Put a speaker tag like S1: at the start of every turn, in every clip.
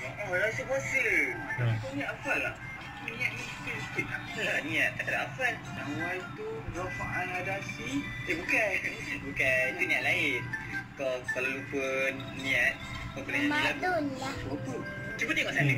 S1: Oh, rasa puasa. Tapi kau niat hafal tak? Aku niat ni sikit-sikit lah. Lah, niat tak ada hafal. Awal tu, Rafa'an Hadasi. Bukan. Bukan. Itu niat lain. Kau kalau lupa niat, kau kena nyanyi lagu.
S2: Madonna.
S1: Apa? Cuba tengok sana.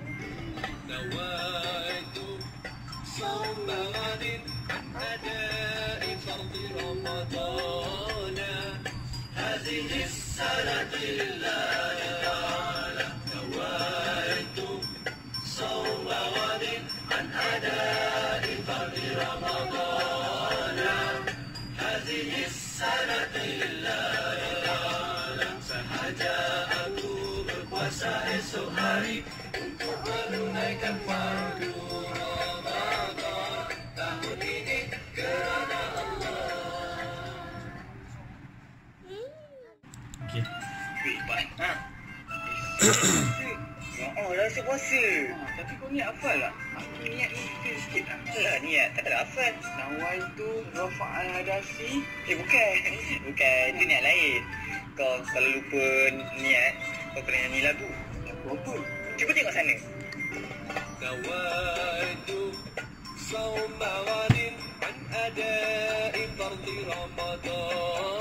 S3: نويت صوم غد عن أداء فرض رمضان هذه السنة لله تعالى نويت صوم غد عن أداء فرض رمضان هذه السنة لله تعالى sahaja aku berpuasa esok hari untuk menunaikan fardu Ramadan tahun ini kerana Allah.
S4: Okey.
S1: Baik. Ha. Oh, rasa puasa. Tapi kau niat hafal tak? Aku niat ni sikit-sikit lah. Lah, niat tak ada hafal. Nawai tu Rafa'an Hadasi. Bukan. Bukan. Itu niat lain. Kau kalau lupa niat, kau kena nyanyi lagu. Lagu apa? Cuba tengok sana.
S3: نويت صوم غد عن أداء فرض رمضان